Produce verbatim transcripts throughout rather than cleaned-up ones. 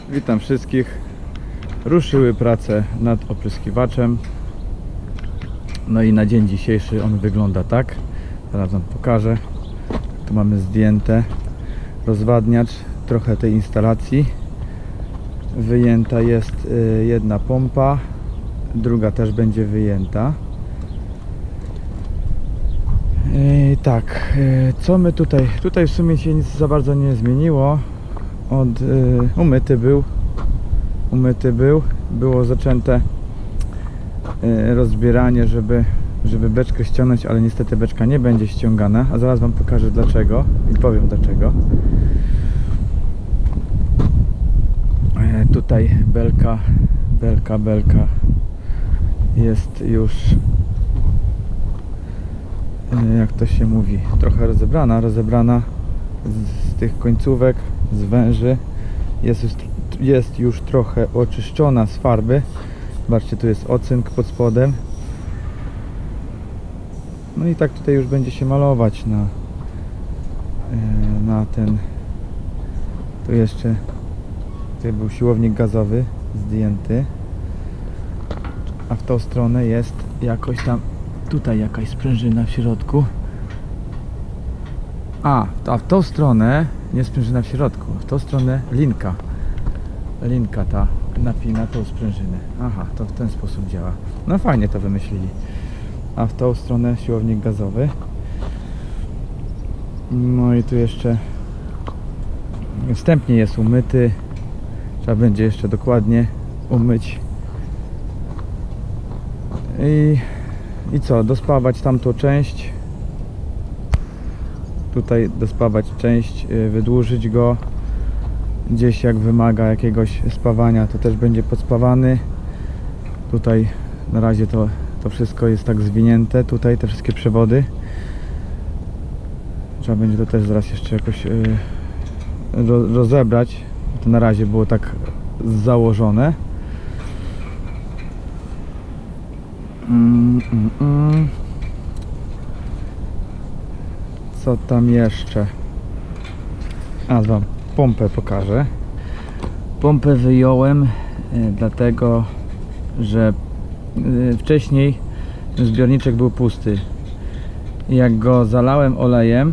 Witam wszystkich. Ruszyły prace nad opryskiwaczem. No i na dzień dzisiejszy on wygląda tak. Zaraz wam pokażę. Tu mamy zdjęte rozwadniacz, trochę tej instalacji. Wyjęta jest jedna pompa, druga też będzie wyjęta. I tak, co my tutaj? Tutaj w sumie się nic za bardzo nie zmieniło. Od, umyty był, umyty był, było zaczęte rozbieranie, żeby, żeby beczkę ściągnąć, ale niestety beczka nie będzie ściągana, a zaraz wam pokażę dlaczego i powiem dlaczego. Tutaj belka, belka, belka jest już, jak to się mówi, trochę rozebrana, rozebrana z, z tych końcówek, z węży. Jest już, jest już trochę oczyszczona z farby. Zobaczcie, tu jest ocynk pod spodem. No i tak tutaj już będzie się malować na, na ten. Tu jeszcze tutaj był siłownik gazowy zdjęty, a w tą stronę jest jakoś tam, tutaj jakaś sprężyna w środku. A, a w tą stronę nie sprężyna w środku, w tą stronę linka. Linka ta napina tą sprężynę. Aha, to w ten sposób działa. No fajnie to wymyślili. A w tą stronę siłownik gazowy. No i tu jeszcze wstępnie jest umyty. Trzeba będzie jeszcze dokładnie umyć. I, i co? Dospawać tamtą część. Tutaj dospawać część, wydłużyć go. Gdzieś jak wymaga jakiegoś spawania, to też będzie podspawany. Tutaj na razie to, to wszystko jest tak zwinięte. Tutaj te wszystkie przewody. Trzeba będzie to też zaraz jeszcze jakoś yy, rozebrać. To na razie było tak założone. Mm, mm, mm. Co tam jeszcze? A wam pompę pokażę. Pompę wyjąłem y, dlatego, że y, wcześniej ten zbiorniczek był pusty. Jak go zalałem olejem,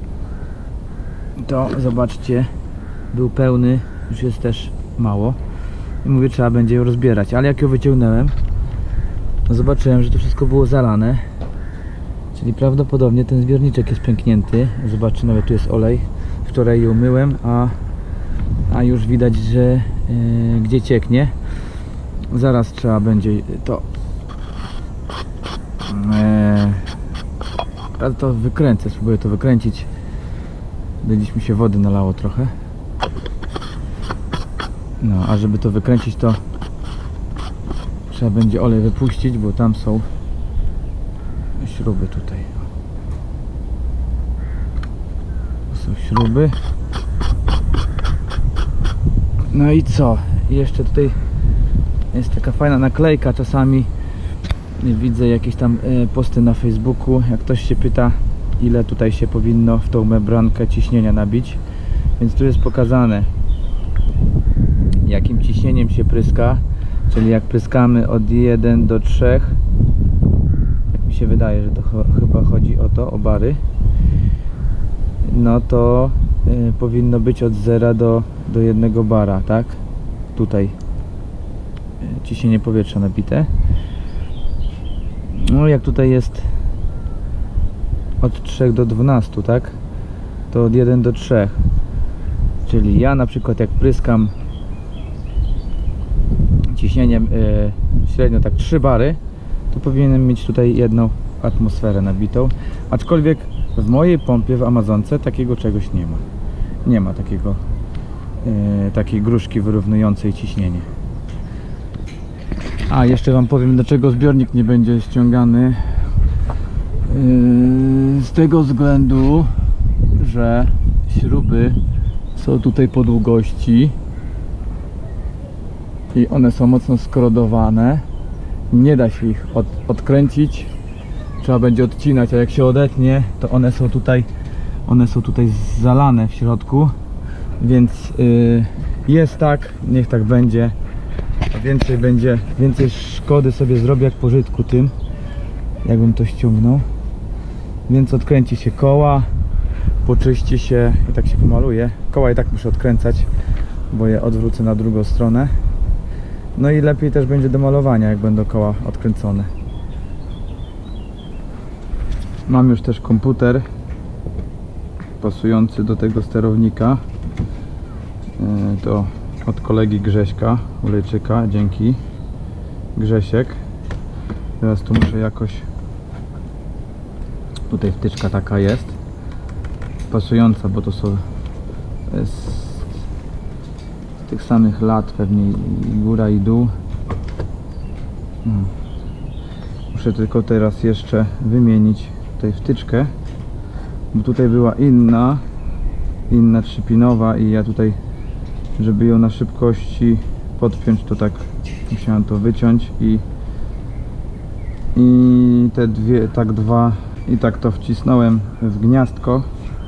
to zobaczcie, był pełny, już jest też mało. I mówię, trzeba będzie ją rozbierać, ale jak ją wyciągnąłem, to zobaczyłem, że to wszystko było zalane. Czyli prawdopodobnie ten zbiorniczek jest pęknięty. Zobaczcie, nawet tu jest olej. Wczoraj ją myłem, a, a już widać, że yy, gdzie cieknie. Zaraz trzeba będzie to yy, to wykręcę, spróbuję to wykręcić. Gdzieś mi się wody nalało trochę. No, a żeby to wykręcić, to trzeba będzie olej wypuścić, bo tam są śruby tutaj. To są śruby. No i co? I jeszcze tutaj jest taka fajna naklejka. Czasami widzę jakieś tam posty na Facebooku. Jak ktoś się pyta, ile tutaj się powinno w tą membrankę ciśnienia nabić. Więc tu jest pokazane, jakim ciśnieniem się pryska. Czyli jak pryskamy od jeden do trzech, jak mi się wydaje, że to ch chyba chodzi o to, o bary, no to y, powinno być od zera do, do jednego bara, tak? Tutaj y, ciśnienie powietrza nabite. No jak tutaj jest od trzech do dwunastu, tak? To od jeden do trzech. Czyli ja na przykład jak pryskam ciśnieniem yy, średnio tak trzy bary, to powinienem mieć tutaj jedną atmosferę nabitą. Aczkolwiek w mojej pompie w Amazonce takiego czegoś nie ma. Nie ma takiego yy, takiej gruszki wyrównującej ciśnienie. A jeszcze wam powiem, dlaczego zbiornik nie będzie ściągany. Yy, z tego względu, że śruby są tutaj po długości i one są mocno skorodowane. Nie da się ich od, odkręcić. Trzeba będzie odcinać, a jak się odetnie, to one są tutaj one są tutaj zalane w środku, więc yy, jest tak, niech tak będzie. A więcej będzie, więcej szkody sobie zrobię jak pożytku tym, jakbym to ściągnął. Więc odkręci się koła, poczyści się i tak się pomaluje. Koła i tak muszę odkręcać, bo je odwrócę na drugą stronę. No i lepiej też będzie do malowania, jak będą koła odkręcone. Mam już też komputer pasujący do tego sterownika. To od kolegi Grześka Ulejczyka, dzięki Grzesiek. Teraz tu muszę jakoś, tutaj wtyczka taka jest pasująca, bo to są z tych samych lat pewnie i góra i dół. Muszę tylko teraz jeszcze wymienić tutaj wtyczkę, bo tutaj była inna inna trzypinowa i ja tutaj, żeby ją na szybkości podpiąć, to tak musiałem to wyciąć i i te dwie, tak dwa i tak to wcisnąłem w gniazdko.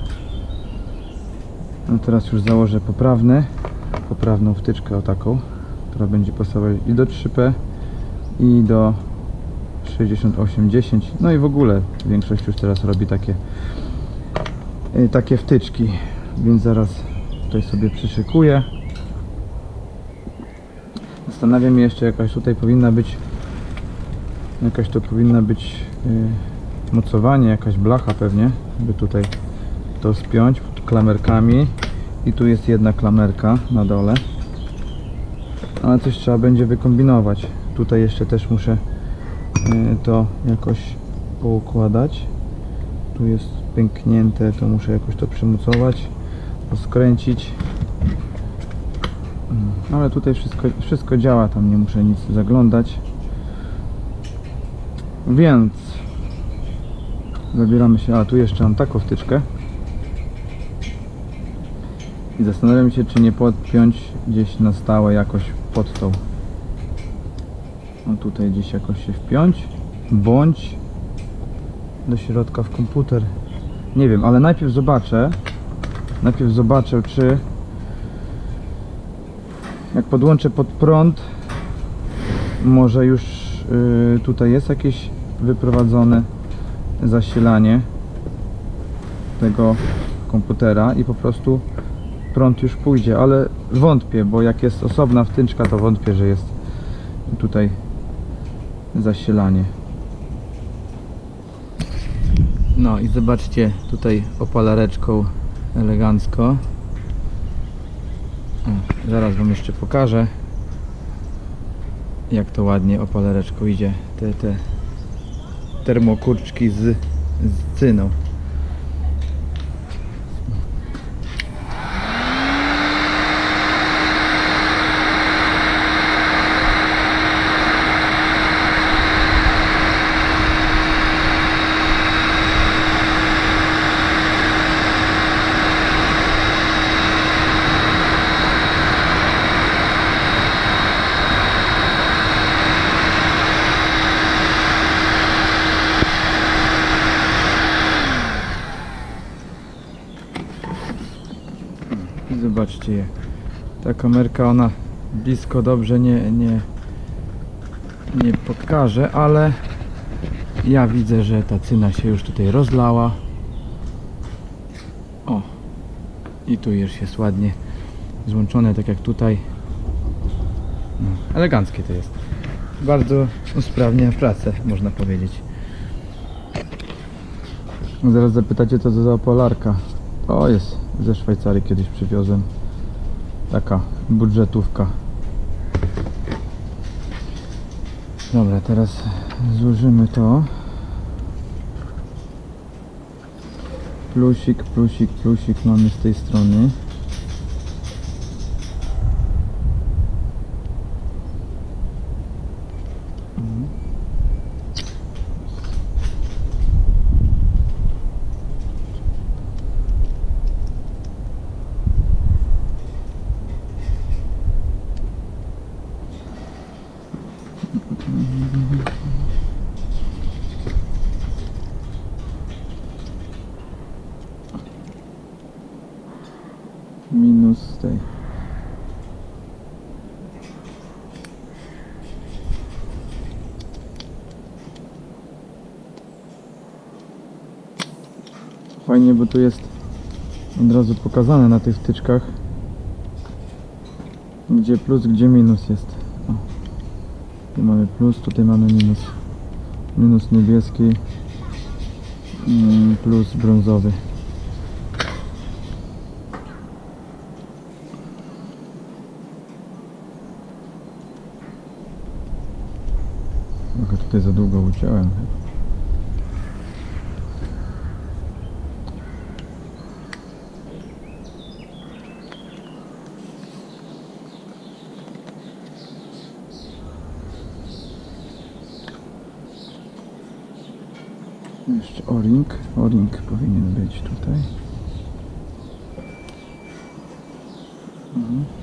No teraz już założę poprawny poprawną wtyczkę, o taką, która będzie pasować i do trzy P i do sześćdziesiąt osiem dziesięć. No i w ogóle większość już teraz robi takie takie wtyczki, więc zaraz tutaj sobie przyszykuję. Zastanawiam się jeszcze, jakaś tutaj powinna być jakaś to powinna być yy, mocowanie, jakaś blacha pewnie, by tutaj to spiąć klamerkami. I tu jest jedna klamerka na dole, ale coś trzeba będzie wykombinować. Tutaj jeszcze też muszę yy, to jakoś poukładać. Tu jest pęknięte, to muszę jakoś to przymocować, skręcić. Ale tutaj wszystko, wszystko działa, tam nie muszę nic zaglądać. Więc zabieramy się, a tu jeszcze mam taką wtyczkę i zastanawiam się, czy nie podpiąć gdzieś na stałe jakoś pod tą. No tutaj gdzieś jakoś się wpiąć, bądź do środka w komputer. Nie wiem, ale najpierw zobaczę najpierw zobaczę, czy jak podłączę pod prąd, może już yy, tutaj jest jakieś wyprowadzone zasilanie tego komputera i po prostu prąd już pójdzie, ale wątpię, bo jak jest osobna wtyczka, to wątpię, że jest tutaj zasilanie. No i zobaczcie, tutaj opalareczką elegancko. O, zaraz wam jeszcze pokażę, jak to ładnie opalareczką idzie, te, te termokurczki z, z cyną. Zobaczcie je. Ta kamerka, ona blisko dobrze nie, nie, nie pokaże, ale ja widzę, że ta cyna się już tutaj rozlała. O! I tu już jest ładnie złączone, tak jak tutaj. No, eleganckie to jest. Bardzo usprawnia pracę, można powiedzieć. Zaraz zapytacie, co to za opalarka. To jest ze Szwajcarii, kiedyś przywiozłem. Taka budżetówka. Dobra, teraz złożymy to. Plusik, plusik, plusik mamy z tej strony. fajnie, bo tu jest od razu pokazane na tych wtyczkach, gdzie plus, gdzie minus jest. O. Tu mamy plus, tutaj mamy minus. Minus niebieski, plus brązowy. Trochę tutaj za długo uciąłem. Jeszcze o-ring, o-ring powinien być tutaj. Mhm.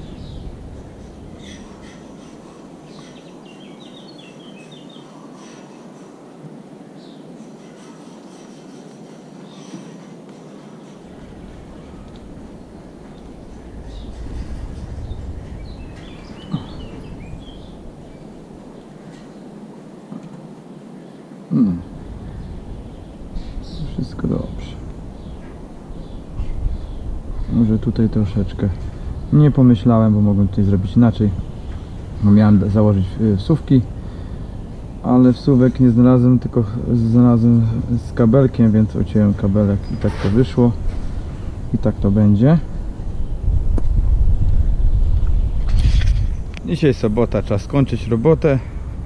Hmm. Wszystko dobrze. Może tutaj troszeczkę nie pomyślałem, bo mogłem tutaj zrobić inaczej. Bo miałem założyć wsówki, ale wsówek nie znalazłem, tylko znalazłem z kabelkiem, więc uciąłem kabelek i tak to wyszło. I tak to będzie. Dzisiaj sobota, czas skończyć robotę.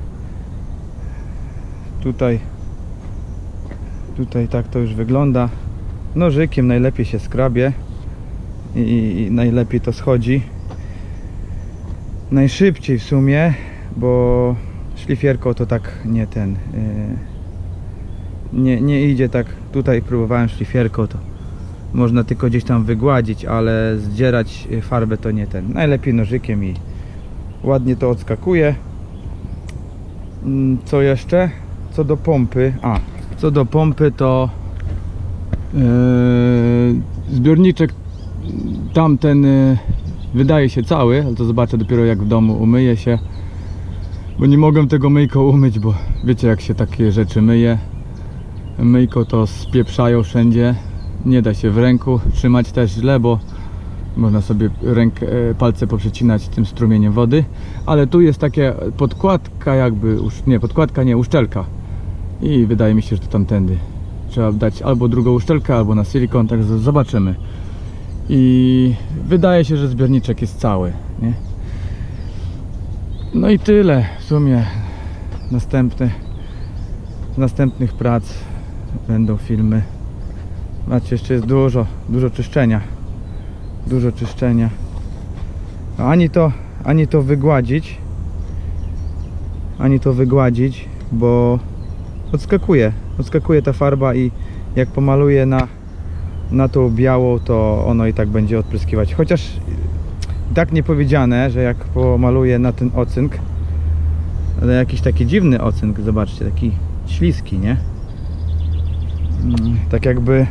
Tutaj Tutaj tak to już wygląda. Nożykiem najlepiej się skrabie i, i najlepiej to schodzi. Najszybciej w sumie, bo szlifierką to tak nie ten yy, nie, nie idzie tak. Tutaj próbowałem szlifierką, to można tylko gdzieś tam wygładzić, ale zdzierać farbę to nie ten. Najlepiej nożykiem i ładnie to odskakuje. Co jeszcze? Co do pompy, a co do pompy to yy, zbiorniczek tamten yy, wydaje się cały, ale to zobaczę dopiero jak w domu umyję się, bo nie mogłem tego myjką umyć, bo wiecie jak się takie rzeczy myje. Myjko to spieprzają wszędzie, nie da się w ręku trzymać też źle, bo można sobie rękę, palce poprzecinać tym strumieniem wody, ale tu jest takie podkładka jakby, nie podkładka, nie, uszczelka. I wydaje mi się, że to tamtędy trzeba dać albo drugą uszczelkę, albo na silikon, tak zobaczymy. I wydaje się, że zbiorniczek jest cały, nie? No i tyle w sumie. Następne, z następnych prac będą filmy. Macie, jeszcze jest dużo, dużo czyszczenia. Dużo czyszczenia. No, ani to, ani to wygładzić, ani to wygładzić, bo odskakuje, odskakuje ta farba i jak pomaluję na, na tą białą, to ono i tak będzie odpryskiwać. Chociaż tak nie powiedziane, że jak pomaluję na ten ocynk, ale jakiś taki dziwny ocynk, zobaczcie, taki śliski, nie? Tak jakby,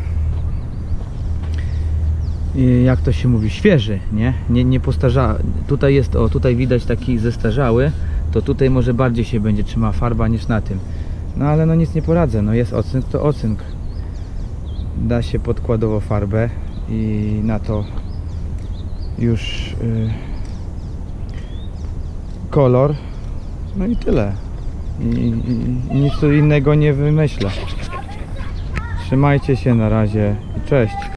jak to się mówi, świeży, nie? Nie, nie postarza. Tutaj jest, o, tutaj widać taki zestarzały, to tutaj może bardziej się będzie trzymała farba niż na tym. No ale no nic nie poradzę, no jest ocynk, to ocynk. Da się podkładowo farbę i na to już yy, kolor. No i tyle. I, i, i nic innego nie wymyślę. Trzymajcie się, na razie i cześć.